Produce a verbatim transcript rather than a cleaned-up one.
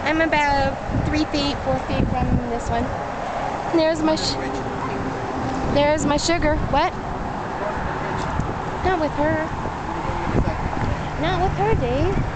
I'm about three feet, four feet from this one. And there's my sh there's my sugar. What? Not with her. Not with her, Dave.